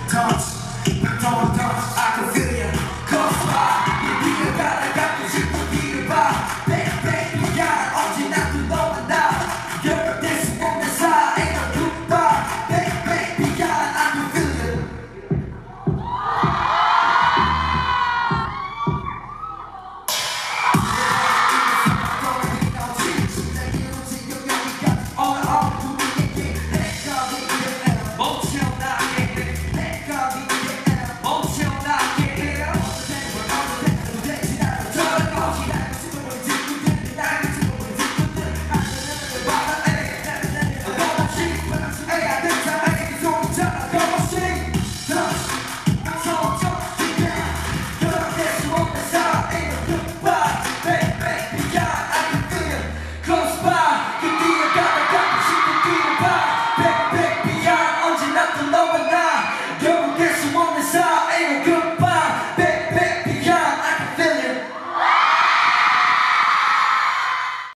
touch, don't touch, I can feel you. Close by, 네가 가라가고 싶은 길을 봐. Baby, 야 언제나 또 너와 나 연결될 수 없는 사이. Ain't no goodbye. Baby, 야 I can feel you. Ain't no good